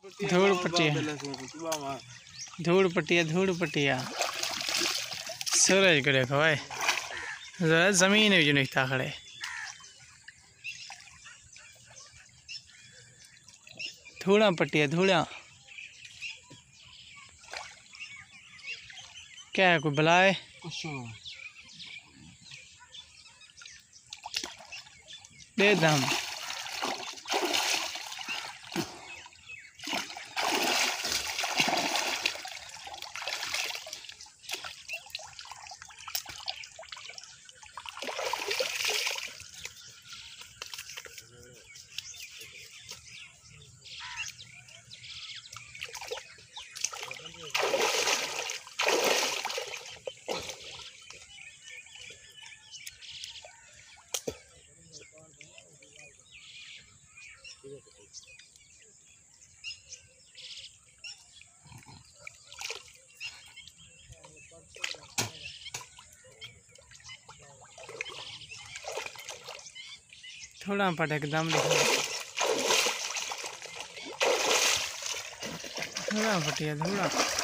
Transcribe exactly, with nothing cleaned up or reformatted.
धूड़ पटिया धूड़ पटिया धूड़ पटिया सूरज को देखो भाई जरा जमीन में जो नहीं था खड़े धूड़ा पटिया धूड़ा क्या है कोई बुलाए दे दम थोड़ा पट एकदम थोड़ा पटिया थोड़ा